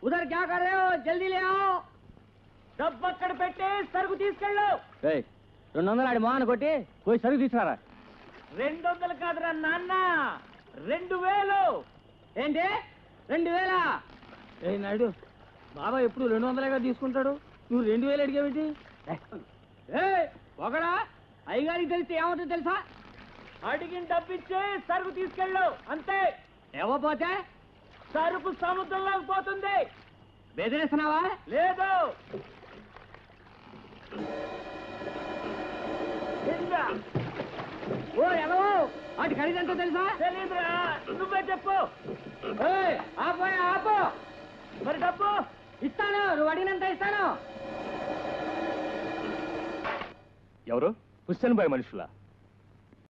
उधर क्या कर रहे हो? जल्दी ले आओ। డబ్బు అక్కడ పెట్టి సరుకు తీసుకెళ్ళు. 200 ఆడి మోహన్ కొట్టి పోయి సరుకు తీసుకురా. 200 కాదురా నాన్న, 2000. ఏంటి 2000? ఏ నాయుడు, బాబా ఎప్పుడు 200గా తీసుకుంటాడు, నువ్వు 2000 అడిగావేంటి? ఒకడా అయ్యగారికి తెలిస్తే ఏమవుతుందో తెలుసా? అడిగిన డబ్బు ఇచ్చి సరుకు తీసుకెళ్ళు అంతే. ఇవ్వకపోతే సరుకు సముద్రంలోకి పోతుంది. బెదిరిస్తున్నావా? లేదు. ఓ ఎలా వాటి ఖరీదంతా తెలుసా? తెలీదురా, నువ్వే చెప్పు. ఆపోయా ఆపో. మరి డబ్బు ఇస్తాను, నువ్వు అడిగినంత ఇస్తాను. ఎవరు? హుస్సేన్ బాయ్ మనుషులా?